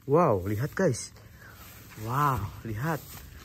Wow, lihat guys. Wow, lihat.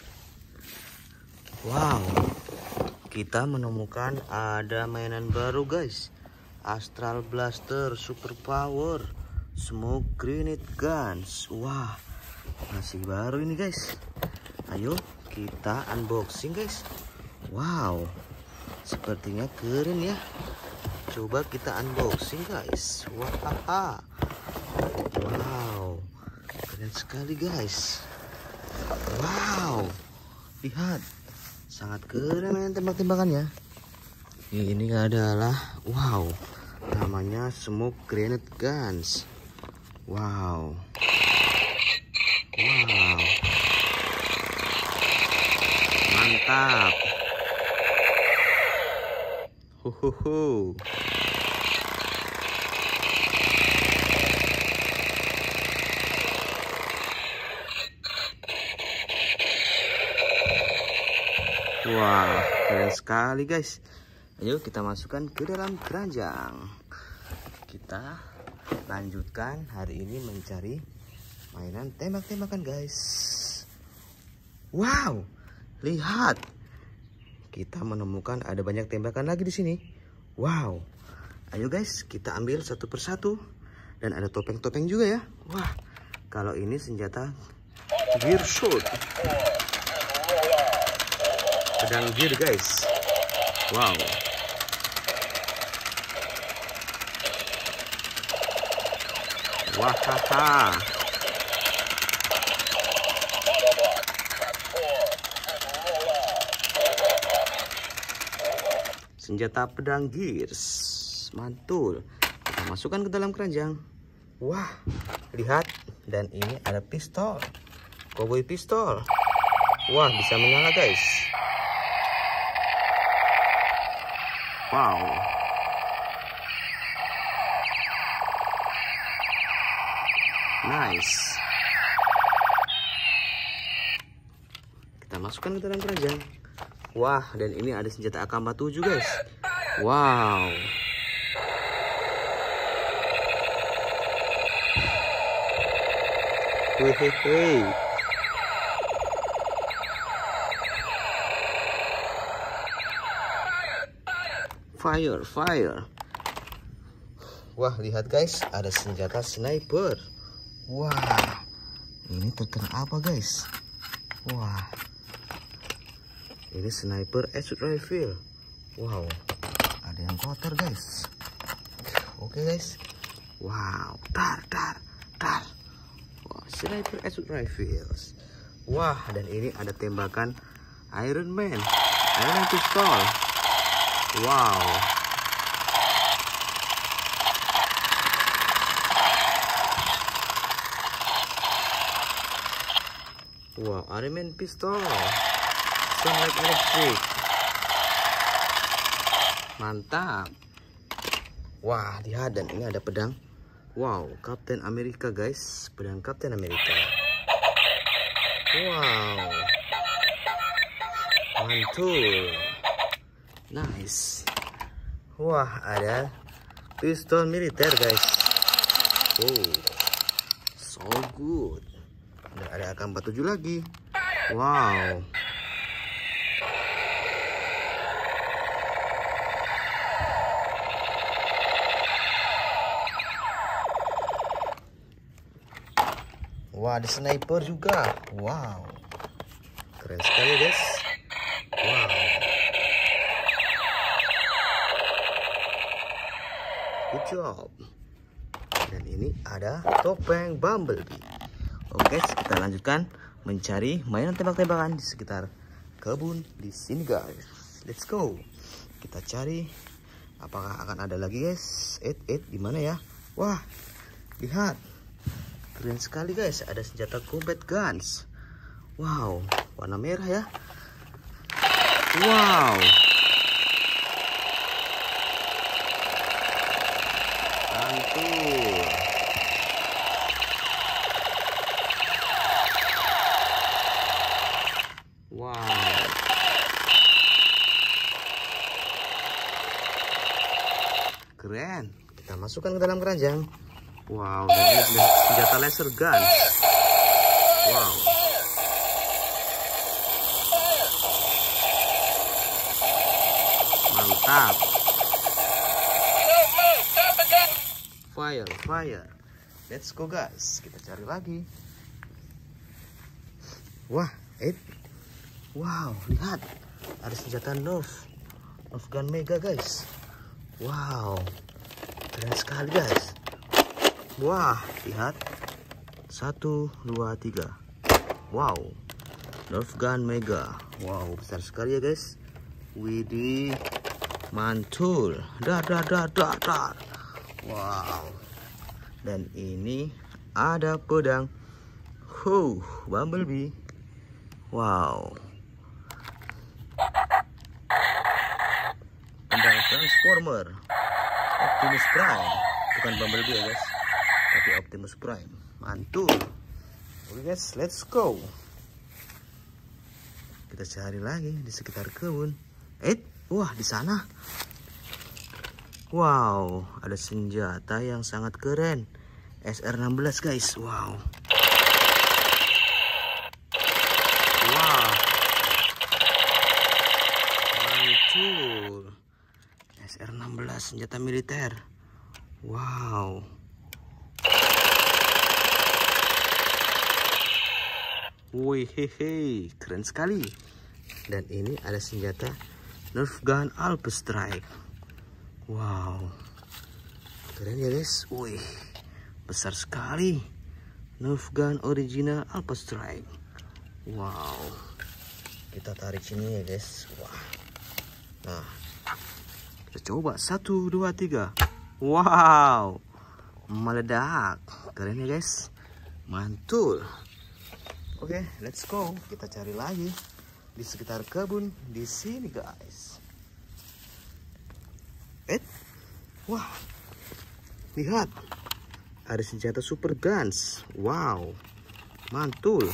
Wow, kita menemukan ada mainan baru guys. Astral Blaster Super Power Smoke Grenade Guns. Wah, masih baru ini guys. Ayo kita unboxing guys. Wow, sepertinya keren ya. Coba kita unboxing guys. Wah, wow, keren sekali guys. Wow, lihat, sangat keren mainan tembak-tembakannya. Ini adalah wow, namanya Smoke Grenade Guns. Wow, wow, mantap. Huhuhu. Wah, keren sekali guys. Ayo kita masukkan ke dalam keranjang. Kita lanjutkan hari ini mencari mainan tembak-tembakan guys. Wow, lihat. Kita menemukan ada banyak tembakan lagi di sini. Wow. Ayo guys, kita ambil satu persatu. Dan ada topeng-topeng juga ya. Wah, kalau ini senjata gear shot. Pedang gear guys. Wow. Wahaha. Senjata pedang gears. Mantul. Kita masukkan ke dalam keranjang. Wah, lihat. Dan ini ada pistol. Cowboy pistol. Wah, bisa menyala guys. Wow. Nice. Kita masukkan ke dalam keranjang. Wah, dan ini ada senjata AK-47 guys. Wow. Hehehe. Fire, fire. Wah, lihat guys, ada senjata sniper. Wah, ini terkena apa guys? Wah, ini sniper assault rifle. Wow, ada yang kotor guys. Oke guys. Wow, tar. Wah, sniper assault rifles. Wah, dan ini ada tembakan Iron Man pistol. Wow. Wow, Iron Man pistol. Sunlight electric. Mantap. Wah, lihat, dan ini ada pedang. Wow, Captain America guys. Pedang Captain America. Wow. Mantul. Nice. Wah, ada pistol militer guys. Oh, so good. Dan ada AK-47 lagi. Wow. Wah, ada sniper juga. Wow, keren sekali guys. Wow. Good job. Dan ini ada topeng Bumblebee. Oke, kita lanjutkan mencari mainan tembak-tembakan di sekitar kebun di sini guys. Let's go. Kita cari apakah akan ada lagi guys. Di mana ya? Wah, lihat. Keren sekali guys, ada senjata combat guns. Wow, warna merah ya. Wow. Mantul. Wow. Keren. Kita masukkan ke dalam keranjang. Wow, dan ini senjata laser gun. Wow. Mantap. Fire, fire. Let's go guys. Kita cari lagi. Wah, wow, lihat. Ada senjata Nerf Gun Mega guys. Wow. Keren sekali guys. Wah, lihat. 1, 2, 3. Wow. Nerf Gun Mega. Wow, besar sekali ya guys. Widih. Mantul. Dar. Wow. Dan ini ada pedang Bumblebee. Wow. Pedang Transformer Optimus Prime. Bukan Bumblebee ya guys, tapi Optimus Prime. Mantul. Oke guys, let's go. Kita cari lagi di sekitar kebun. Wah, di sana. Wow, ada senjata yang sangat keren. SR16 guys. Wow. Wah. Mantul. SR16 senjata militer. Wow. Wih, hehe, keren sekali. Dan ini ada senjata Nerf Gun Alpha Strike. Wow, keren ya guys. Wih, besar sekali. Nerf Gun Original Alpha Strike. Wow, kita tarik sini ya guys. Wah, nah, kita coba 1, 2, 3. Wow, meledak. Keren ya guys. Mantul. Oke, let's go. Kita cari lagi di sekitar kebun di sini guys. Wah, lihat, ada senjata super guns. Wow, mantul.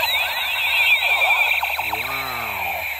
Wow.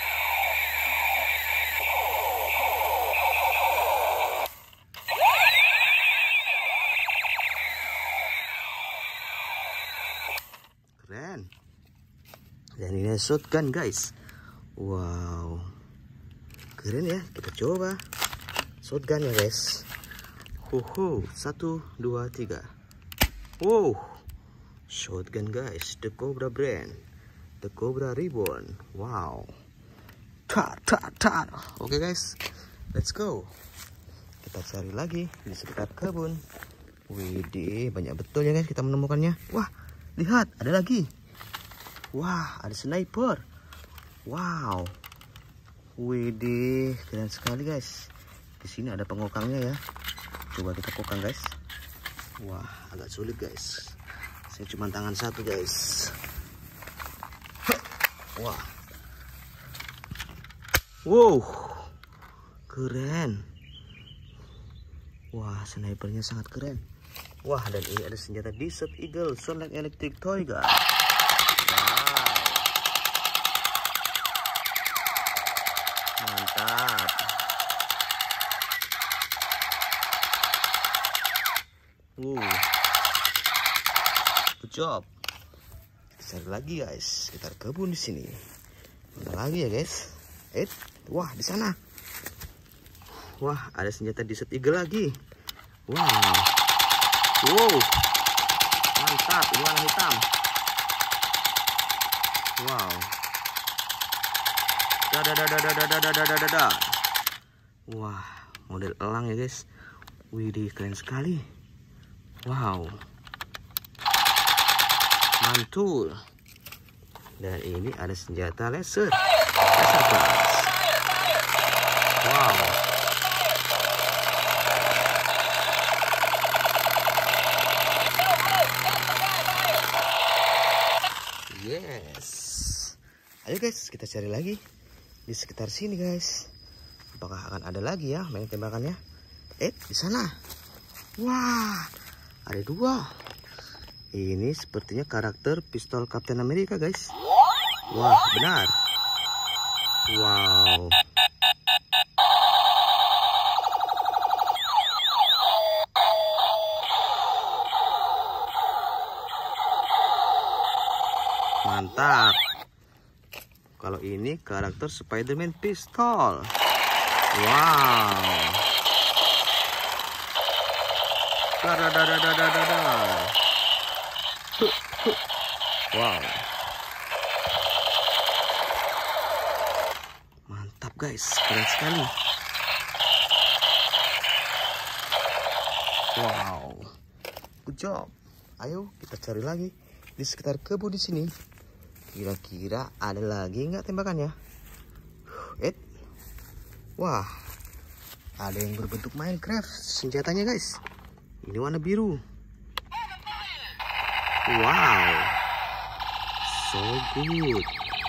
Keren. Dan ini shotgun guys. Wow, keren ya. Kita coba shotgun ya guys. 1, 2, 3. Wow, shotgun guys, the Cobra brand, the Cobra Ribbon. Wow. Tar. Oke guys, let's go. Kita cari lagi di sekitar kebun. Widih, banyak betul ya guys kita menemukannya. Wah, lihat, ada lagi. Wah, ada sniper. Wow. Widih, keren sekali guys. Di sini ada pengokangnya ya. Coba kita kokang guys. Wah, agak sulit guys. Saya cuma tangan satu guys. Wah. Wow. Keren. Wah, snipernya sangat keren. Wah, dan ini ada senjata Desert Eagle Sonic Electric Toy guys. Wow. Mantap. Good job. Kita cari lagi guys. Kita kebun di sini. Mana lagi ya guys? Wah, di sana. Wah, ada senjata Desert Eagle lagi. Wow. Mantap, ini warna hitam. Wow. Wah, model elang ya guys. Widih, keren sekali. Wow, mantul. Dan ini ada senjata laser gas. Wow. Yes. Ayo guys, kita cari lagi di sekitar sini guys. Apakah akan ada lagi ya main tembakannya? Di sana. Wah. Ada 2. Ini sepertinya karakter pistol Captain America guys. Wah, benar. Wow. Mantap. Kalau ini karakter Spider-Man pistol. Wow. Wow. Mantap guys, keren sekali. Wow. Good job. Ayo kita cari lagi di sekitar kebun di sini. Kira-kira ada lagi nggak tembakannya? Wah, ada yang berbentuk Minecraft senjatanya guys. Ini warna biru. Wow, so good.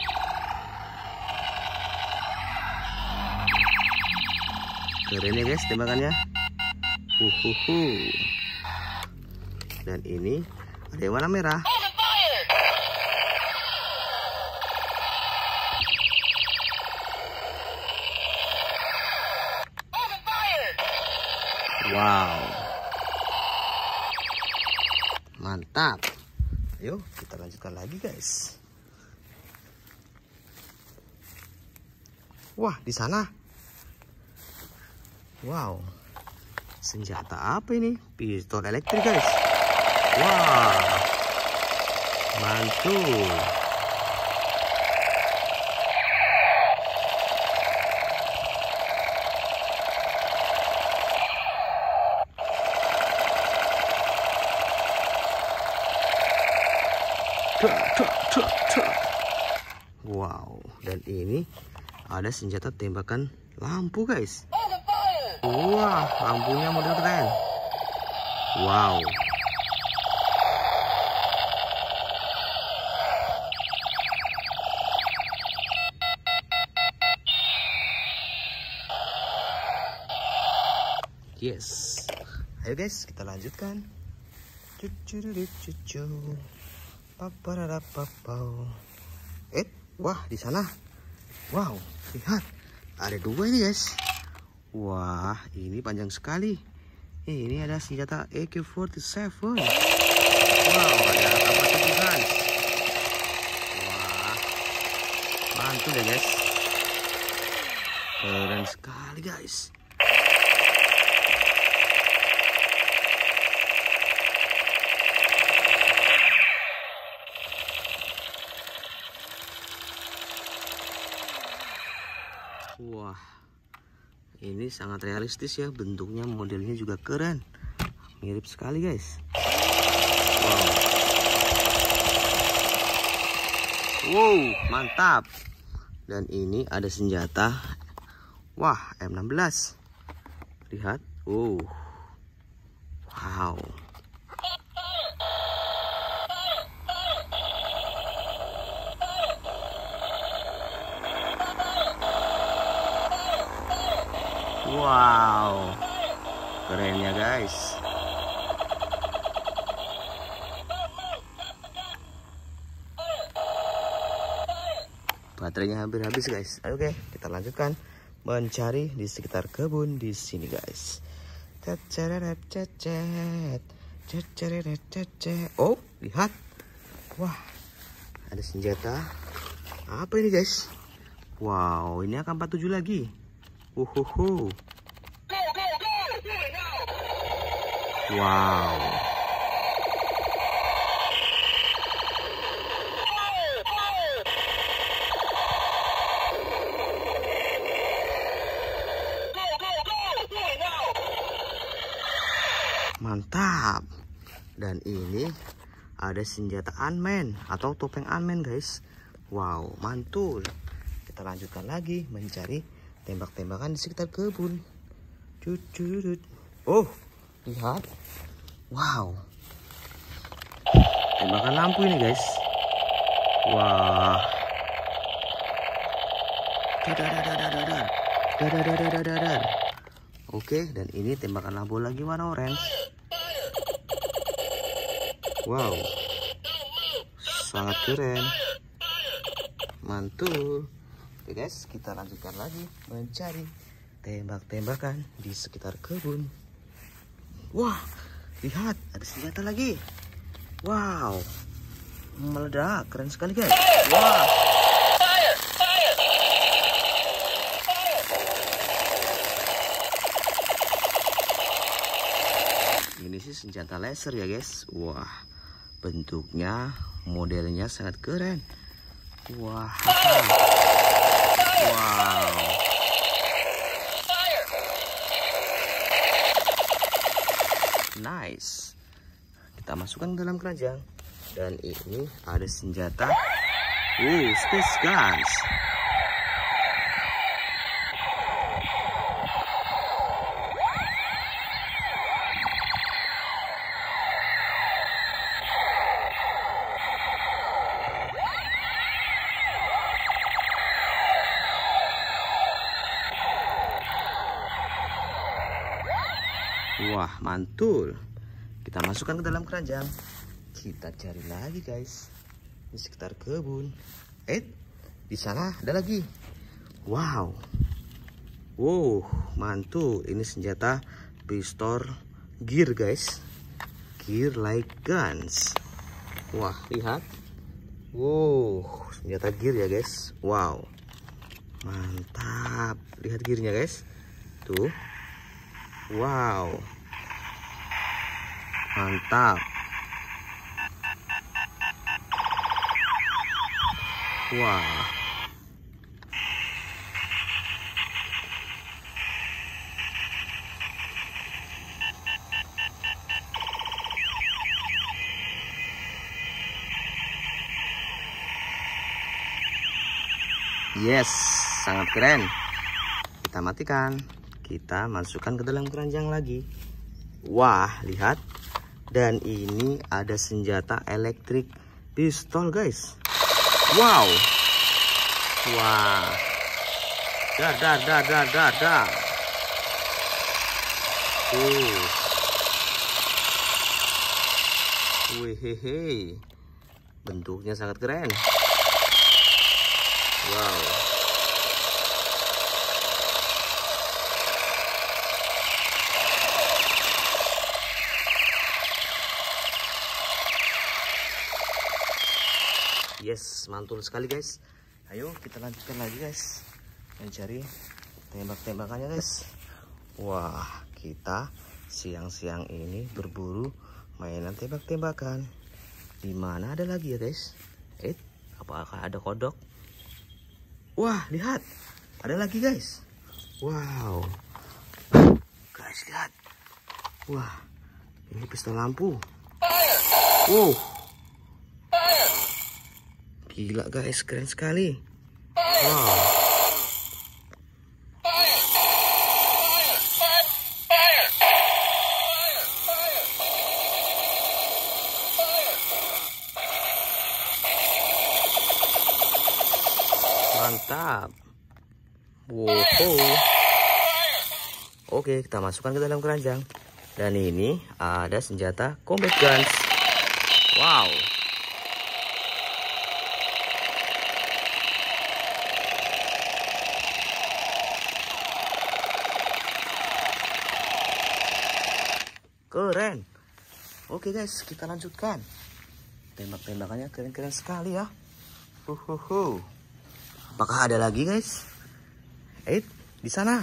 Keren ya guys tembakannya. Dan ini ada yang warna merah. Wow, mantap. Ayo kita lanjutkan lagi guys. Wah, di sana. Wow, senjata apa ini? Pistol elektrik guys. Wah, mantul. Wow, dan ini ada senjata tembakan lampu guys. Wah, lampunya model keren. Wow. Yes. Ayo guys, kita lanjutkan. Wah, di sana. Wow, lihat. Ada dua ini guys. Wah, ini panjang sekali. Ini ada senjata AK-47. Wow, ada apa tuh guys? Wah, mantul ya guys. Keren sekali guys. Wah, ini sangat realistis ya, bentuknya, modelnya juga keren, mirip sekali guys. Wow, mantap. Dan ini ada senjata, wah, M16. Lihat, wow. Wow, keren ya guys. Baterainya hampir habis guys. Oke, kita lanjutkan mencari di sekitar kebun di sini guys. Oh, lihat. Wah, ada senjata. Apa ini guys? Wow, ini AK-47 lagi. Wow. Mantap. Dan ini ada senjata Ant-Man atau topeng Ant-Man guys. Wow, mantul. Kita lanjutkan lagi mencari tembak-tembakan di sekitar kebun. Oh, lihat. Wow, tembakan lampu ini guys. Wah. Oke, dan ini tembakan lampu lagi warna orange. Wow, sangat keren, mantul. Oke guys, kita lanjutkan lagi mencari tembak-tembakan di sekitar kebun. Wah, lihat, ada senjata lagi. Wow, meledak. Keren sekali guys. Wah. Ini sih senjata laser ya guys. Wah, bentuknya, modelnya sangat keren. Wah. Wow. Nice. Kita masukkan ke dalam keranjang. Dan ini ada senjata. Space guns. Wah, mantul. Kita masukkan ke dalam keranjang. Kita cari lagi guys di sekitar kebun. Di sana ada lagi. Wow, mantul. Ini senjata pistol gear guys. Gear like guns. Wah, lihat. Senjata gear ya guys. Wow, mantap. Lihat gearnya guys. Tuh. Wow, mantap. Wah. Yes, sangat keren. Kita matikan. Kita masukkan ke dalam keranjang lagi. Wah, lihat. Dan ini ada senjata elektrik pistol guys. Wow. Wah. Dar. Hehehe. Bentuknya sangat keren. Wow. Yes, mantul sekali guys. Ayo kita lanjutkan lagi guys, mencari tembak-tembakannya guys. Wah, kita siang-siang ini berburu mainan tembak-tembakan. Di mana ada lagi ya guys? Apakah ada kodok? Wah, lihat, ada lagi guys. Wow, guys lihat. Wah, ini pistol lampu. Wow. Gila guys, keren sekali. Wow. Mantap. Wow. Oke, kita masukkan ke dalam keranjang. Dan ini ada senjata combat guns. Wow. Keren. Oke guys, kita lanjutkan. Tembak-tembakannya keren-keren sekali ya. Apakah ada lagi guys? Di sana.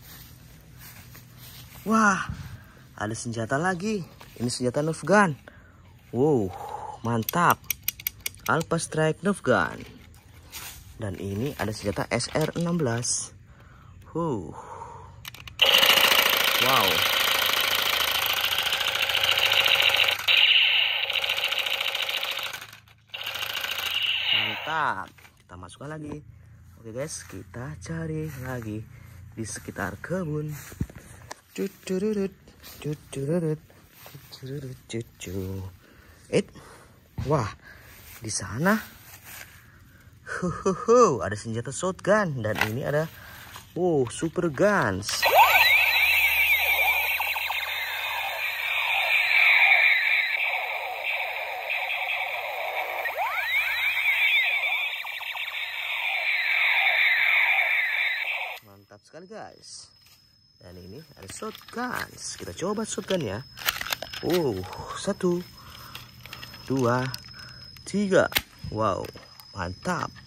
Wah, ada senjata lagi. Ini senjata Nerf gun. Wow, mantap. Alpha Strike Nerf gun. Dan ini ada senjata SR-16. Wow. Mantap. Kita masukkan lagi. Oke guys, kita cari lagi di sekitar kebun. Wah, di sana ada senjata shotgun. Dan ini ada super guns. Mantap sekali guys. Dan ini ada shotguns. Kita coba shotgun ya. 1, 2, 3, 3. Wow, mantap.